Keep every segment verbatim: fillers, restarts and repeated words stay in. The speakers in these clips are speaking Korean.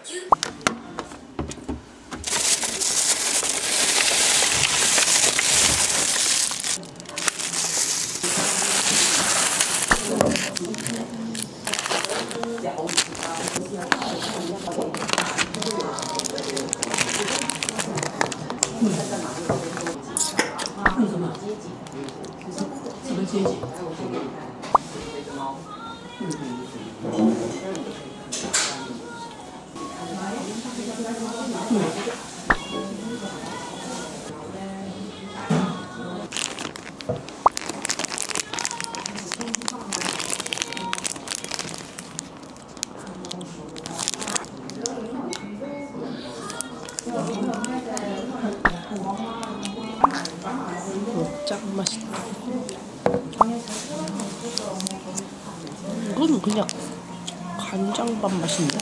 짱 맛있다. 이건 그냥 간장밥 맛인데.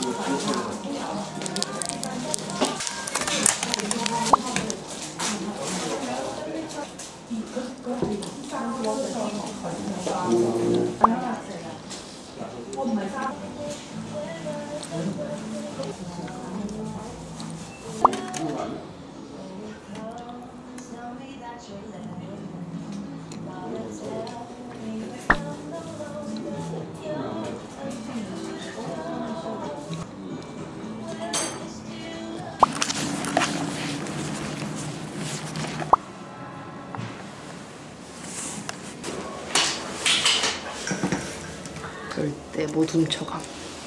절대 못 훔쳐감.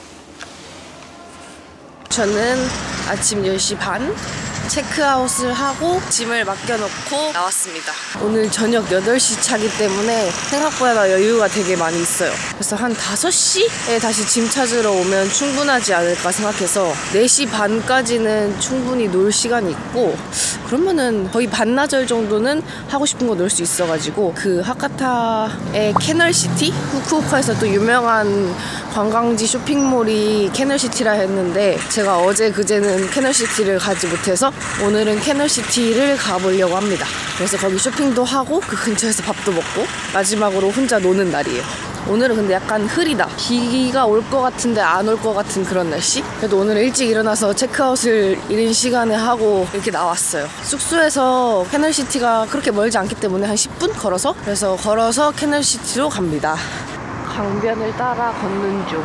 저는 아침 열 시 반 체크아웃을 하고 짐을 맡겨놓고 나왔습니다. 오늘 저녁 여덟 시 차기 때문에 생각보다 여유가 되게 많이 있어요. 그래서 한 다섯 시에 다시 짐 찾으러 오면 충분하지 않을까 생각해서 네 시 반까지는 충분히 놀 시간이 있고, 그러면은 거의 반나절 정도는 하고 싶은 거 놀 수 있어가지고 그 하카타의 캐널시티? 후쿠오카에서 또 유명한 관광지 쇼핑몰이 캐널시티라 했는데 제가 어제 그제는 캐널시티를 가지 못해서 오늘은 캐널시티를 가보려고 합니다. 그래서 거기 쇼핑도 하고 그 근처에서 밥도 먹고 마지막으로 혼자 노는 날이에요. 오늘은 근데 약간 흐리다. 비가 올 것 같은데 안 올 것 같은 그런 날씨. 그래도 오늘은 일찍 일어나서 체크아웃을 이른 시간에 하고 이렇게 나왔어요. 숙소에서 캐널시티가 그렇게 멀지 않기 때문에 한 십 분 걸어서, 그래서 걸어서 캐널시티로 갑니다. 강변을 따라 걷는 중.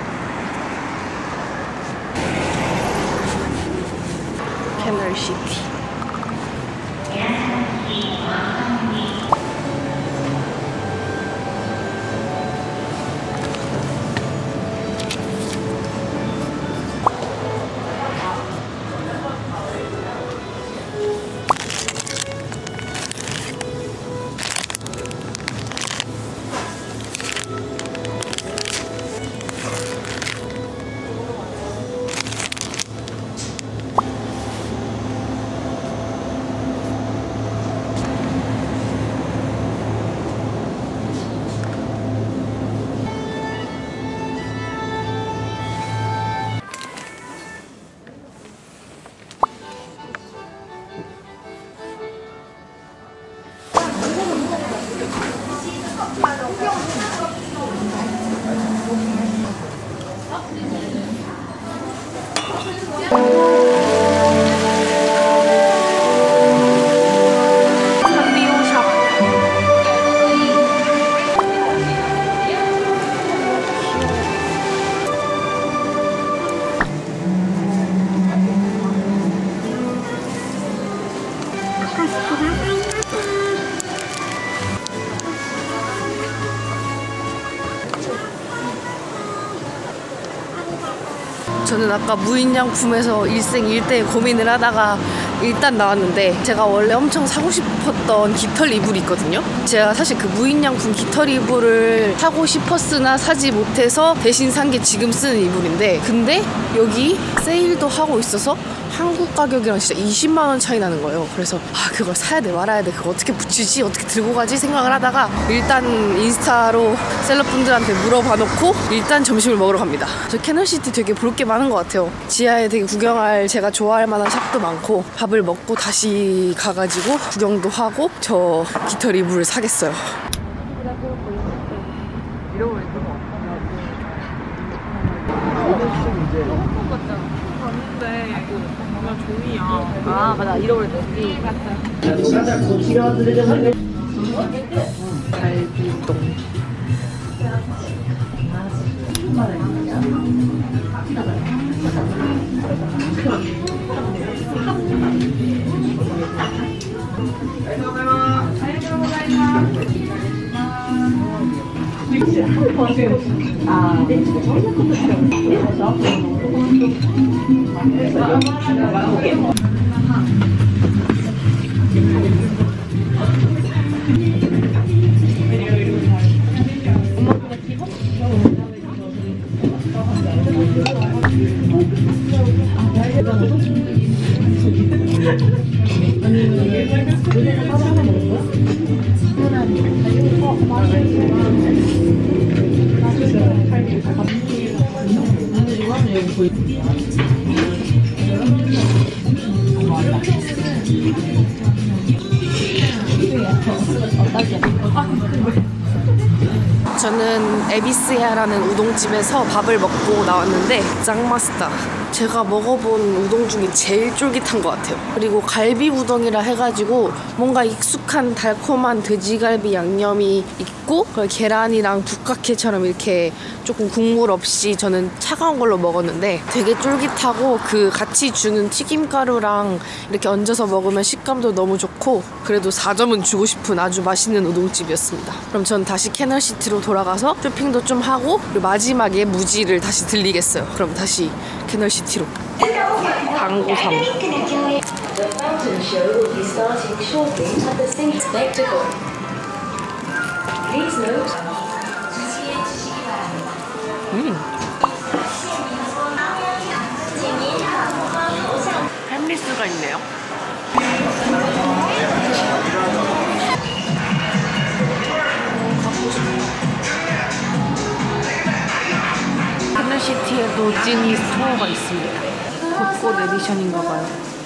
캐널시티. 저는 아까 무인양품에서 일생일대 고민을 하다가 일단 나왔는데, 제가 원래 엄청 사고 싶었던 깃털 이불이 있거든요. 제가 사실 그 무인양품 깃털 이불을 사고 싶었으나 사지 못해서 대신 산 게 지금 쓰는 이불인데, 근데 여기 세일도 하고 있어서 한국 가격이랑 진짜 이십만 원 차이 나는 거예요. 그래서 아, 그걸 사야 돼 말아야 돼, 그거 어떻게 붙이지, 어떻게 들고 가지 생각을 하다가 일단 인스타로 셀럽분들한테 물어봐 놓고 일단 점심을 먹으러 갑니다. 저 캐널시티 되게 볼 게 많은 것 같아요. 지하에 되게 구경할, 제가 좋아할 만한 샵도 많고, 밥을 먹고 다시 가가지고 구경도 하고 저 깃털 이불을 사겠어요. 이러고 있는 거 같아. 한번 봤잖아. 봤는데 그냥 종이야. 아 맞아, 잃어버렸네. 갈비동. 저는 에비스야라는 우동집에서 밥을 먹고 나왔는데 짱 맛있다. 제가 먹어본 우동 중에 제일 쫄깃한 것 같아요. 그리고 갈비 우동이라 해가지고 뭔가 익숙한 달콤한 돼지갈비 양념이 있고 계란이랑 북각회처럼 이렇게 조금 국물 없이 저는 차가운 걸로 먹었는데 되게 쫄깃하고 그 같이 주는 튀김가루랑 이렇게 얹어서 먹으면 식감도 너무 좋고 그래도 사 점은 주고 싶은 아주 맛있는 우동집이었습니다. 그럼 전 다시 캐널시티로 돌아가서 쇼핑도 좀 하고 그리고 마지막에 무지를 다시 들리겠어요. 그럼 다시 캐널시티로. 당구삼. 음. 햄리스가 있네요. 캐널시티에도 지니 스토어가 있습니다. 벚꽃 에디션인가봐요.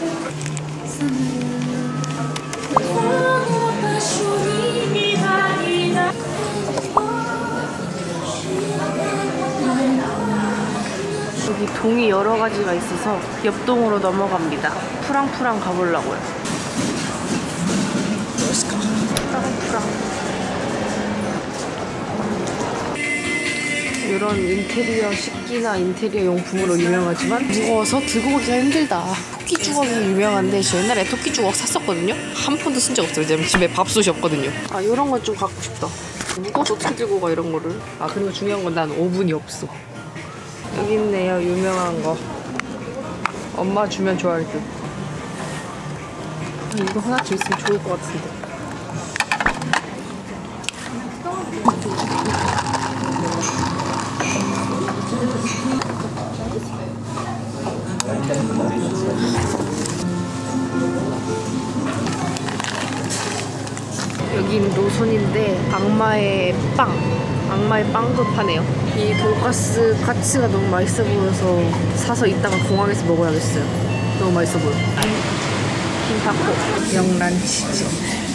여기 동이 여러 가지가 있어서 옆 동으로 넘어갑니다. 프랑프랑 가보려고요. 프랑프랑. 이런 인테리어 식기나 인테리어 용품으로 유명하지만 무거워서 들고 오기가 힘들다. 토끼 주걱이 유명한데 저 옛날에 토끼 주걱 샀었거든요. 한 푼도 쓴 적 없어요. 제가 집에 밥솥이 없거든요. 아 이런 건 좀 갖고 싶다. 무거워서 어떻게 들고 가 이런 거를. 아 그리고 중요한 건 난 오븐이 없어. 여기 있네요. 유명한 거. 엄마 주면 좋아할 듯. 아, 이거 하나쯤 있으면 좋을 것 같은데. 여긴 노선인데 악마의 빵, 악마의 빵도 파네요. 이 돈가스 카츠가 너무 맛있어 보여서 사서 이따가 공항에서 먹어야겠어요. 너무 맛있어 보여. 흰타코, 영란치즈.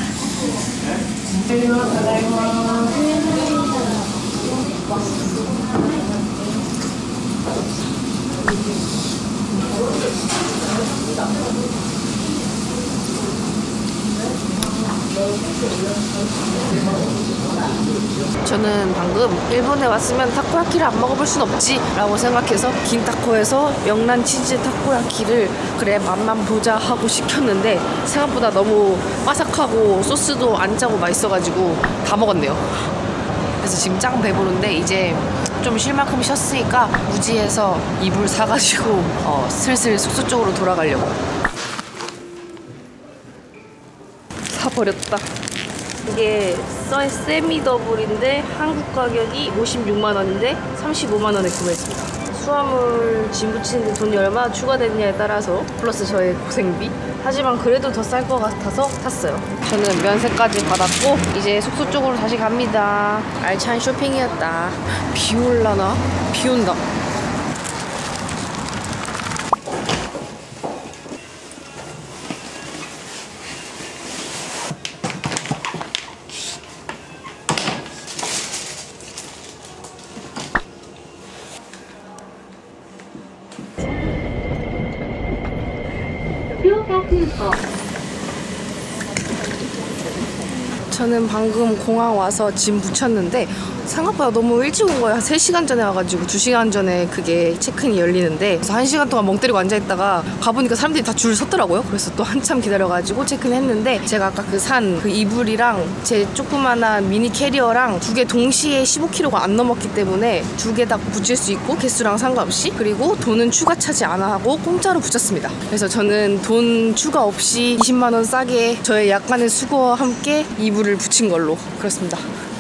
저는 방금 일본에 왔으면 타코야키를 안 먹어볼 순 없지 라고 생각해서 긴타코에서 명란치즈 타코야키를 그래 맛만 보자 하고 시켰는데 생각보다 너무 바삭하고 소스도 안 짜고 맛있어가지고 다 먹었네요. 그래서 지금 짱 배부른데 이제 좀 쉴 만큼 쉬었으니까 무지에서 이불 사가지고 어, 슬슬 숙소 쪽으로 돌아가려고. 사버렸다. 이게 써이 세미 더블인데 한국 가격이 오십육만 원인데 삼십오만 원에 구매했습니다. 수화물 짐 붙이는데 돈이 얼마나 추가됐냐에 따라서 플러스 저의 고생비. 하지만 그래도 더 쌀 것 같아서 탔어요. 저는 면세까지 받았고 이제 숙소 쪽으로 다시 갑니다. 알찬 쇼핑이었다. 비 올라나? 비 온다. 저는 방금 공항 와서 짐 붙였는데 생각보다 너무 일찍 온 거예요. 한 세 시간 전에 와가지고 두 시간 전에 그게 체크인이 열리는데 그래서 한 시간 동안 멍 때리고 앉아있다가 가보니까 사람들이 다 줄 섰더라고요. 그래서 또 한참 기다려가지고 체크인 했는데 제가 아까 그 산 그 이불이랑 제 조그만한 미니 캐리어랑 두 개 동시에 십오 킬로그램가 안 넘었기 때문에 두 개 다 붙일 수 있고 개수랑 상관없이, 그리고 돈은 추가 차지 안 하고 공짜로 붙였습니다. 그래서 저는 돈 추가 없이 이십만 원 싸게 저의 약간의 수고와 함께 이불을 붙인 걸로. 그렇습니다.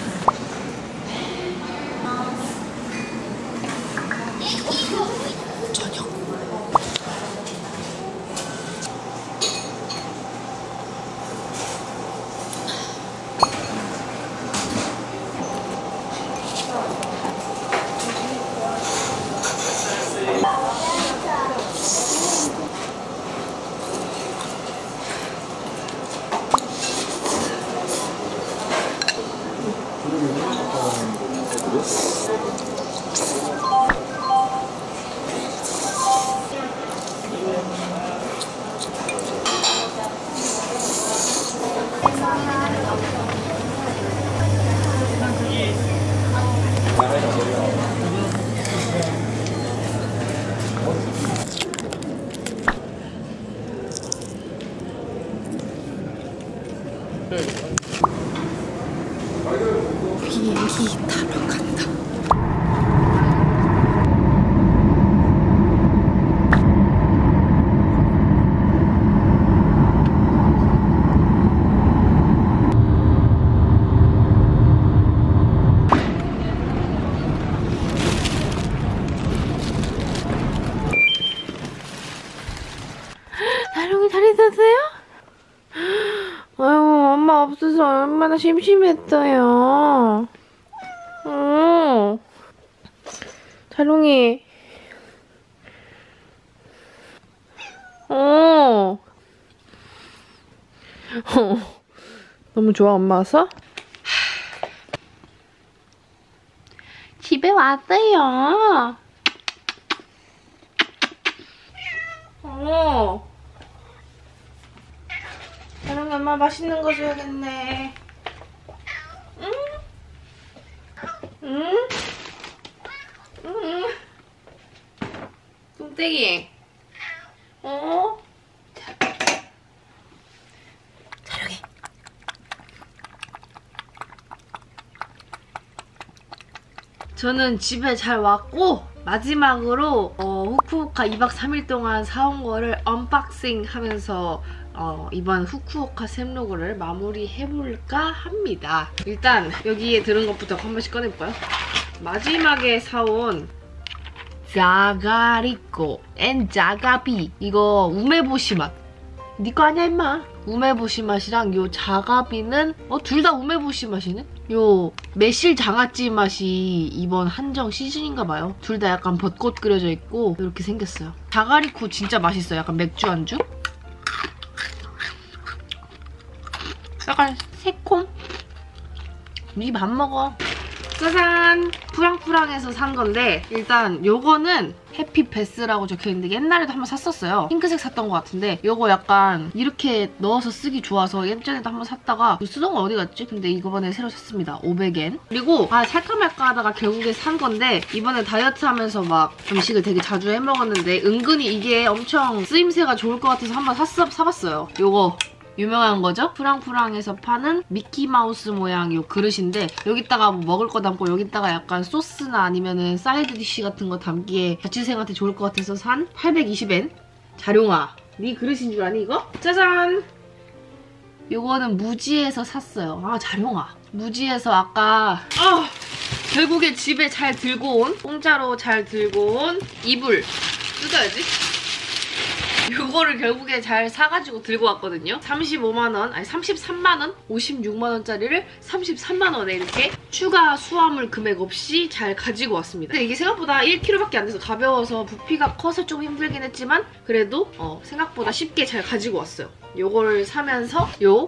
비행기 타러 간다. 나룡이 다리 탔어요? 아유, 엄마 없어서 얼마나 심심했어요. 어. 자룡이. 어. 어. 너무 좋아, 엄마 와서? 집에 왔어요. 어. 자룡이 엄마 맛있는 거 줘야겠네. 응? 응? 응? 뚱땡이. 어? 자. 자룡이. 저는 집에 잘 왔고 마지막으로 어, 후쿠오카 이 박 삼 일 동안 사온 거를 언박싱 하면서 어, 이번 후쿠오카 샘로그를 마무리해볼까 합니다. 일단 여기에 들은 것부터 한 번씩 꺼내볼까요? 마지막에 사온 자가리코 앤 자가비, 이거 우메보시 맛. 니거 아니야 임마. 우메보시 맛이랑 요 자가비는 어, 둘 다 우메보시 맛이네? 요 매실 장아찌 맛이 이번 한정 시즌인가봐요. 둘 다 약간 벚꽃 그려져 있고 이렇게 생겼어요. 자가리코 진짜 맛있어요. 약간 맥주 안주? 약간 새콤? 니 밥 먹어. 짜잔! 프랑프랑에서 산 건데 일단 요거는 해피베스라고 적혀있는데 옛날에도 한번 샀었어요. 핑크색 샀던 것 같은데 요거 약간 이렇게 넣어서 쓰기 좋아서 예전에도 한번 샀다가 쓰던 거 어디 갔지? 근데 이번에 새로 샀습니다. 오백 엔. 그리고 아 살까 말까 하다가 결국에 산 건데 이번에 다이어트 하면서 막 음식을 되게 자주 해먹었는데 은근히 이게 엄청 쓰임새가 좋을 것 같아서 한번 샀어, 사봤어요. 요거 유명한 거죠? 프랑프랑에서 파는 미키마우스 모양 요 그릇인데 여기다가 뭐 먹을 거 담고 여기다가 약간 소스나 아니면은 사이드 디쉬 같은 거 담기에 자취생한테 좋을 것 같아서 산 팔백이십 엔. 자룡아, 네 그릇인 줄 아니 이거? 짜잔! 요거는 무지에서 샀어요. 아 자룡아, 무지에서 아까 아 결국에 집에 잘 들고 온, 공짜로 잘 들고 온 이불 뜯어야지. 요거를 결국에 잘 사가지고 들고 왔거든요. 삼십오만 원, 아니 삼십삼만 원? 오십육만 원짜리를 삼십삼만 원에 이렇게 추가 수화물 금액 없이 잘 가지고 왔습니다. 근데 이게 생각보다 일 킬로그램밖에 안 돼서 가벼워서 부피가 커서 좀 힘들긴 했지만 그래도 어, 생각보다 쉽게 잘 가지고 왔어요. 요거를 사면서 요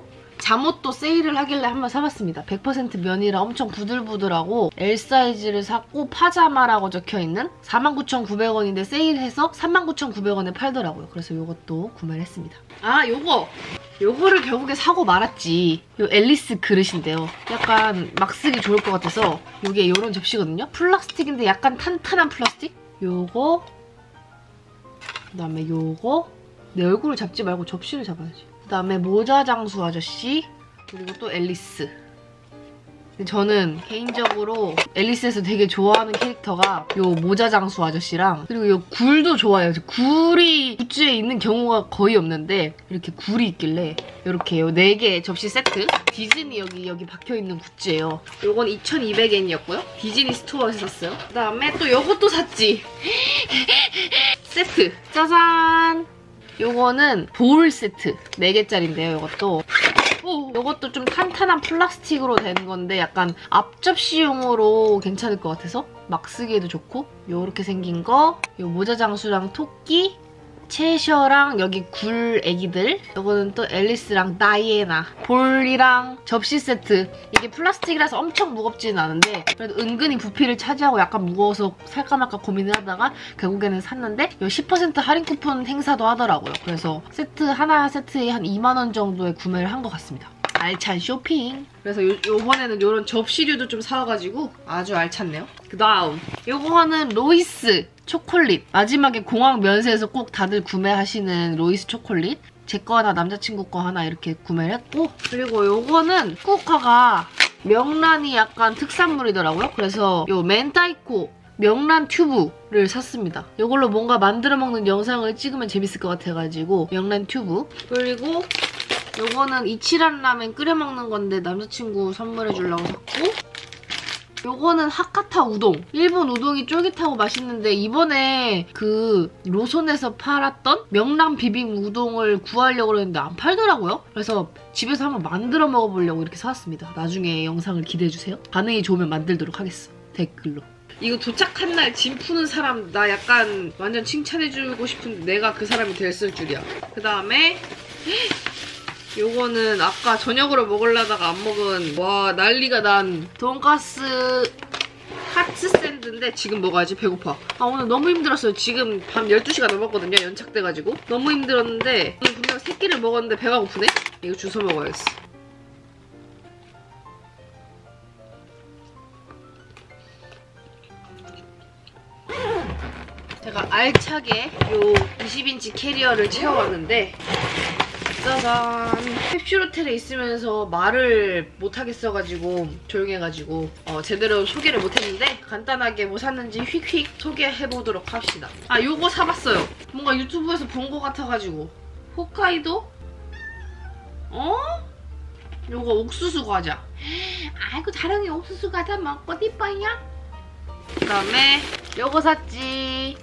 잠옷도 세일을 하길래 한번 사봤습니다. 백 퍼센트 면이라 엄청 부들부들하고 L 사이즈를 샀고 파자마라고 적혀있는 사만 구천구백 원인데 세일해서 삼만 구천구백 원에 팔더라고요. 그래서 이것도 구매를 했습니다. 아, 요거! 요거를 결국에 사고 말았지. 요 앨리스 그릇인데요. 약간 막 쓰기 좋을 것 같아서 요게 요런 접시거든요. 플라스틱인데 약간 탄탄한 플라스틱? 요거 그 다음에 요거 내 얼굴을 잡지 말고 접시를 잡아야지. 그 다음에 모자 장수 아저씨 그리고 또 앨리스. 저는 개인적으로 앨리스에서 되게 좋아하는 캐릭터가 요 모자 장수 아저씨랑 그리고 요 굴도 좋아해요. 굴이 굿즈에 있는 경우가 거의 없는데 이렇게 굴이 있길래 이렇게 요 네 개 접시 세트 디즈니 여기 여기 박혀있는 굿즈예요. 요건 이천이백 엔이었고요. 디즈니 스토어에서 샀어요. 그 다음에 또 요것도 샀지. 세트 짜잔. 요거는 볼 세트 네 개짜리인데요. 요것도 오, 요것도 좀 탄탄한 플라스틱으로 된 건데 약간 앞접시용으로 괜찮을 것 같아서 막 쓰기에도 좋고 요렇게 생긴 거, 요 모자 장수랑 토끼, 채셔랑 여기 굴 애기들 요거는 또 앨리스랑 다이애나 볼이랑 접시 세트. 이게 플라스틱이라서 엄청 무겁지는 않은데 그래도 은근히 부피를 차지하고 약간 무거워서 살까 말까 고민을 하다가 결국에는 샀는데 요 십 퍼센트 할인 쿠폰 행사도 하더라고요. 그래서 세트 하나 세트에 한 이만 원 정도에 구매를 한 것 같습니다. 알찬 쇼핑. 그래서 요, 요번에는 요런 접시류도 좀 사와가지고 아주 알찼네요. 그 다음 요거는 로이스 초콜릿. 마지막에 공항 면세에서 꼭 다들 구매하시는 로이스 초콜릿. 제 거 하나 남자친구 거 하나 이렇게 구매를 했고 그리고 요거는 후쿠오카가 명란이 약간 특산물이더라고요. 그래서 요 멘타이코 명란 튜브를 샀습니다. 이걸로 뭔가 만들어 먹는 영상을 찍으면 재밌을 것 같아가지고 명란 튜브. 그리고 요거는 이치란 라멘 끓여 먹는 건데 남자친구 선물해 주려고 샀고 요거는 하카타 우동. 일본 우동이 쫄깃하고 맛있는데 이번에 그 로손에서 팔았던 명란 비빔 우동을 구하려고 했는데 안 팔더라고요. 그래서 집에서 한번 만들어 먹어보려고 이렇게 사왔습니다. 나중에 영상을 기대해주세요. 반응이 좋으면 만들도록 하겠어. 댓글로. 이거 도착한 날 짐 푸는 사람 나 약간 완전 칭찬해주고 싶은데 내가 그 사람이 됐을 줄이야. 그 다음에 요거는 아까 저녁으로 먹으려다가 안 먹은 와 난리가 난 돈가스 하츠 샌드인데 지금 먹어야지. 배고파. 아 오늘 너무 힘들었어요. 지금 밤 열두 시가 넘었거든요. 연착돼가지고 너무 힘들었는데 오늘 분명 세 끼를 먹었는데 배가 고프네? 이거 주워 먹어야겠어. 제가 알차게 요 이십 인치 캐리어를 채워왔는데 짜잔! 캡슐 호텔에 있으면서 말을 못하겠어가지고 조용해가지고 어, 제대로 소개를 못했는데 간단하게 뭐 샀는지 휙휙 소개해보도록 합시다. 아 요거 사봤어요. 뭔가 유튜브에서 본 것 같아가지고 홋카이도? 어? 요거 옥수수 과자. 아이고 다랑이 옥수수 과자 먹고 싶어요? 그 다음에 요거 샀지.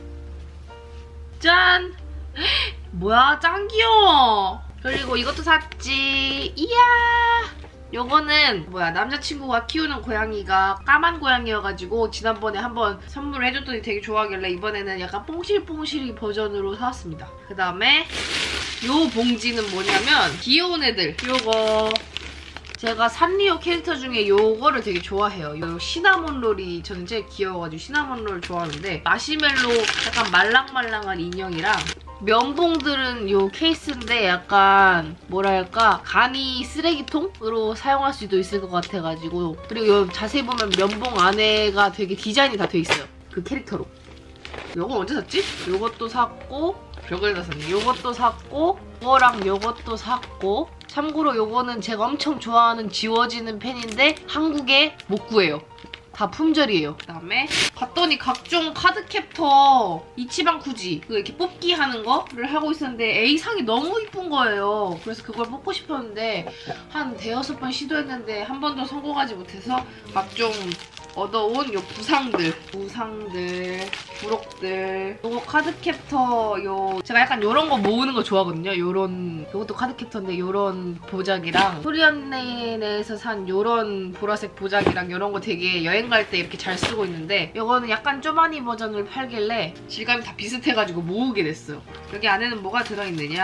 짠! 뭐야 짱 귀여워. 그리고 이것도 샀지. 이야. 요거는 뭐야 남자친구가 키우는 고양이가 까만 고양이여가지고 지난번에 한번 선물을 해줬더니 되게 좋아하길래 이번에는 약간 뽕실뽕실 버전으로 사왔습니다. 그 다음에 요 봉지는 뭐냐면 귀여운 애들 요거 제가 산리오 캐릭터 중에 요거를 되게 좋아해요. 요 시나몬 롤이 저는 제일 귀여워가지고 시나몬 롤 좋아하는데 마시멜로 약간 말랑말랑한 인형이랑 면봉들은 요 케이스인데 약간 뭐랄까 간이 쓰레기통으로 사용할 수도 있을 것 같아가지고 그리고 요 자세히 보면 면봉 안에가 되게 디자인이 다 돼 있어요. 그 캐릭터로. 요거 언제 샀지? 요것도 샀고 별걸 다 샀네. 요것도 샀고 요거랑 요것도 샀고 참고로 요거는 제가 엄청 좋아하는 지워지는 펜인데 한국에 못 구해요. 다 품절이에요. 그 다음에 봤더니 각종 카드캡터 이치방 쿠지 그 이렇게 뽑기 하는 거를 하고 있었는데 A상이 너무 이쁜 거예요. 그래서 그걸 뽑고 싶었는데 한 대여섯 번 시도했는데 한 번도 성공하지 못해서 각종 얻어온 요 부상들 부상들 부록들 요거 카드캡터 요 제가 약간 요런 거 모으는 거 좋아하거든요. 요런 요것도 카드캡터인데 요런 보자기랑 소리언네에서 산 요런 보라색 보자기랑 요런 거 되게 여행 갈 때 이렇게 잘 쓰고 있는데 요거는 약간 쪼마니 버전을 팔길래 질감이 다 비슷해가지고 모으게 됐어요. 여기 안에는 뭐가 들어있느냐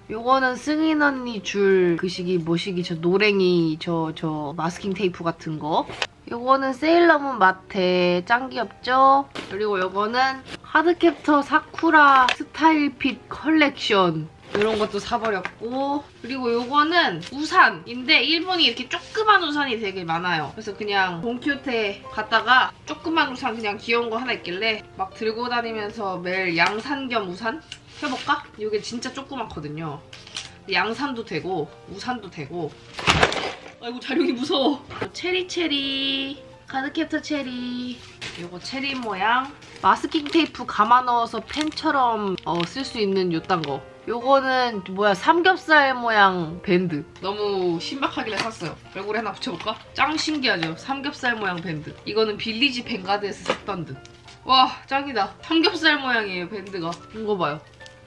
요거는 승인 언니 줄 그 시기 뭐시기 저 노랭이 저 저 마스킹 테이프 같은 거. 요거는 세일러문 마테 짱 귀엽죠? 그리고 요거는 하드캡터 사쿠라 스타일핏 컬렉션 이런 것도 사버렸고, 그리고 요거는 우산인데 일본이 이렇게 조그만 우산이 되게 많아요. 그래서 그냥 돈키호테 갔다가 조그만 우산 그냥 귀여운 거 하나 있길래 막 들고 다니면서 매일 양산 겸 우산 펴볼까? 이게 진짜 조그맣거든요. 양산도 되고 우산도 되고. 아이고 자룡이 무서워. 체리체리 카드캡터 체리. 요거 체리 모양 마스킹 테이프 감아 넣어서 펜처럼 어, 쓸 수 있는 요딴 거. 요거는 뭐야 삼겹살 모양 밴드. 너무 신박하길래 샀어요. 얼굴에 하나 붙여볼까? 짱 신기하죠? 삼겹살 모양 밴드. 이거는 빌리지 뱅가드에서 샀던 듯. 와 짱이다. 삼겹살 모양이에요 밴드가. 이거 봐요.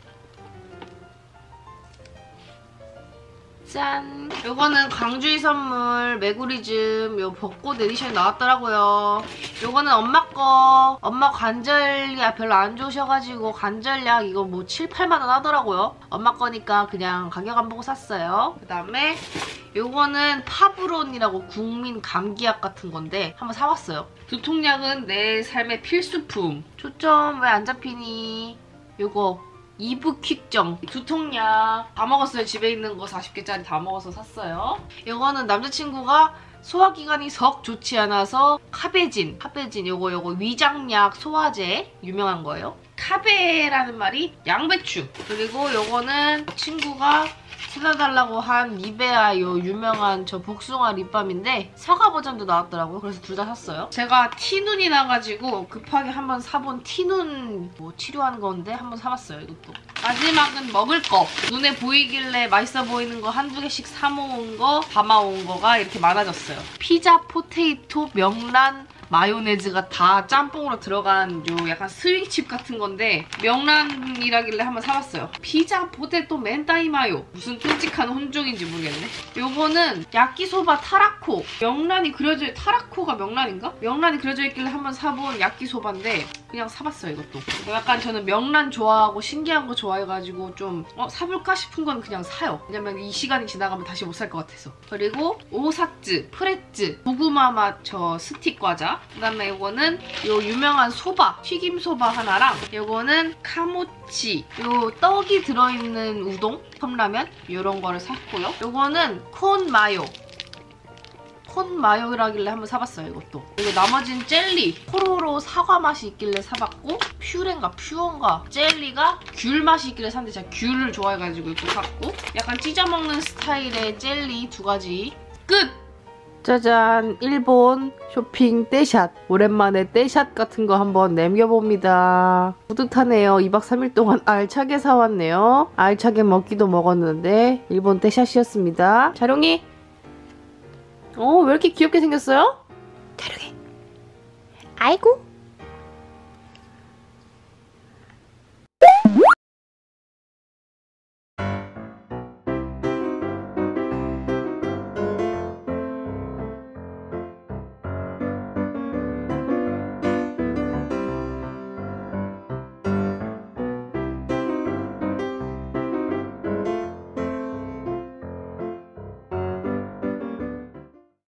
짠! 요거는 강주희 선물 메구리즘 요 벚꽃 에디션이 나왔더라고요. 요거는 엄마 거. 엄마 관절약 별로 안 좋으셔가지고 관절약 이거 뭐 칠, 팔만 원 하더라고요. 엄마 거니까 그냥 가격 안 보고 샀어요. 그 다음에 요거는 파브론이라고 국민 감기약 같은 건데 한번 사봤어요. 두통약은 내 삶의 필수품. 초점 왜 안 잡히니? 요거 이브퀵정 두통약 다 먹었어요. 집에 있는 거 사십 개짜리 다 먹어서 샀어요. 이거는 남자친구가 소화기관이 썩 좋지 않아서 카베진 카베진 요거 요거 위장약 소화제 유명한 거예요. 카베라는 말이 양배추. 그리고 요거는 친구가 사달라고 한 니베아 요 유명한 저 복숭아 립밤인데 사과 버전도 나왔더라고요. 그래서 둘 다 샀어요. 제가 티눈이 나가지고 급하게 한번 사본 티눈 뭐 치료하는 건데 한번 사봤어요. 이것도. 마지막은 먹을 거. 눈에 보이길래 맛있어 보이는 거 한두 개씩 사 모은 거, 담아온 거가 이렇게 많아졌어요. 피자, 포테이토, 명란, 마요네즈가 다 짬뽕으로 들어간 요 약간 스윙칩 같은 건데 명란이라길래 한번 사봤어요. 피자, 포테토, 멘타이 마요. 무슨 끔찍한 혼종인지 모르겠네. 요거는 야끼소바 타라코. 명란이 그려져, 타라코가 명란인가? 명란이 그려져 있길래 한번 사본 야끼소바인데 그냥 사봤어요 이것도. 약간 저는 명란 좋아하고 신기한 거 좋아해가지고 좀 어, 사볼까 싶은 건 그냥 사요. 왜냐면 이 시간이 지나가면 다시 못 살 것 같아서. 그리고 오사츠, 프레츠, 고구마 맛 저 스틱 과자. 그 다음에 이거는 요 유명한 소바, 튀김 소바 하나랑 요거는 카모치, 요 떡이 들어있는 우동, 컵라면 요런 거를 샀고요. 요거는 콘 마요. 콘 마요라길래 한번 사봤어요 이것도. 그리고 나머지는 젤리. 포로로 사과 맛이 있길래 사봤고, 퓨렌가 퓨어인가 젤리가 귤 맛이 있길래 샀는데 제가 귤을 좋아해가지고 이것도 샀고, 약간 찢어먹는 스타일의 젤리 두 가지. 끝! 짜잔! 일본 쇼핑 떼샷. 오랜만에 떼샷 같은 거 한번 남겨봅니다. 뿌듯하네요. 이박 삼일 동안 알차게 사왔네요. 알차게 먹기도 먹었는데 일본 떼샷이었습니다. 자룡이! 어, 왜 이렇게 귀엽게 생겼어요? 자룡이! 아이고!